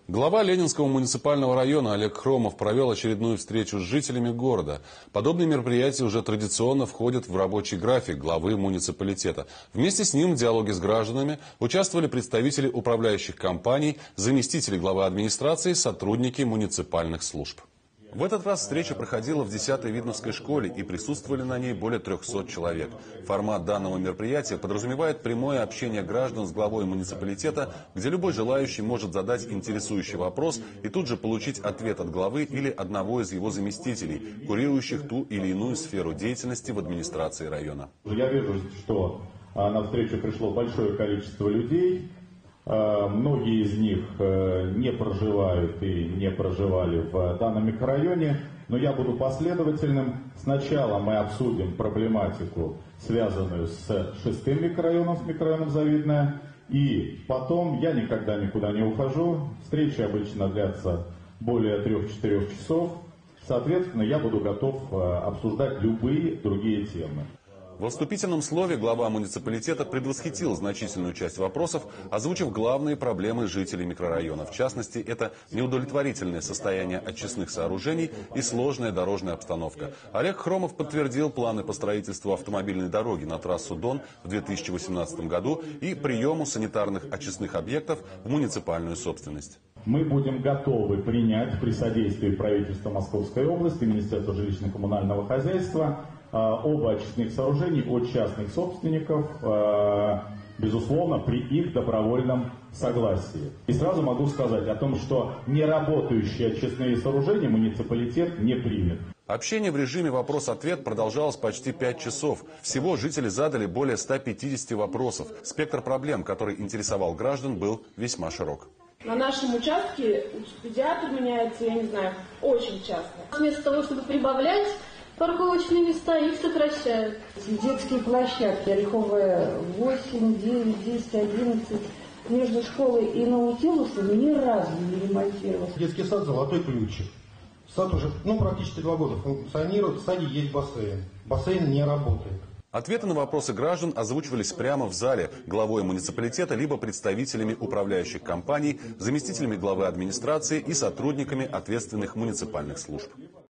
Глава Ленинского муниципального района Олег Хромов провел очередную встречу с жителями города. Подобные мероприятия уже традиционно входят в рабочий график главы муниципалитета. Вместе с ним в диалоге с гражданами участвовали представители управляющих компаний, заместители главы администрации, сотрудники муниципальных служб. В этот раз встреча проходила в 10-й Видновской школе и присутствовали на ней более 300 человек. Формат данного мероприятия подразумевает прямое общение граждан с главой муниципалитета, где любой желающий может задать интересующий вопрос и тут же получить ответ от главы или одного из его заместителей, курирующих ту или иную сферу деятельности в администрации района. Я вижу, что на встречу пришло большое количество людей. Многие из них не проживают и не проживали в данном микрорайоне, но я буду последовательным. Сначала мы обсудим проблематику, связанную с 6-м микрорайоном, с микрорайоном Завидное, и потом я никогда никуда не ухожу. Встречи обычно длятся более 3-4 часов. Соответственно, я буду готов обсуждать любые другие темы. В вступительном слове глава муниципалитета предвосхитил значительную часть вопросов, озвучив главные проблемы жителей микрорайона. В частности, это неудовлетворительное состояние очистных сооружений и сложная дорожная обстановка. Олег Хромов подтвердил планы по строительству автомобильной дороги на трассу Дон в 2018 году и приему санитарных очистных объектов в муниципальную собственность. Мы будем готовы принять при содействии правительства Московской области, Министерства жилищно-коммунального хозяйства, оба очистных сооружений от частных собственников, безусловно, при их добровольном согласии. И сразу могу сказать о том, что неработающие очистные сооружения муниципалитет не примет. Общение в режиме вопрос-ответ продолжалось почти 5 часов. Всего жители задали более 150 вопросов. Спектр проблем, который интересовал граждан, был весьма широк. На нашем участке педиатр меняется, я не знаю, очень часто. Вместо того, чтобы прибавлять парковочные места, их сокращают. Детские площадки, Ореховая 8, 9, 10, 11, между школой и Наутилусом ни разу не ремонтировался. Детский сад «Золотой ключик». Сад уже практически 2 года функционирует, в саде есть бассейн. Бассейн не работает. Ответы на вопросы граждан озвучивались прямо в зале главой муниципалитета либо представителями управляющих компаний, заместителями главы администрации и сотрудниками ответственных муниципальных служб.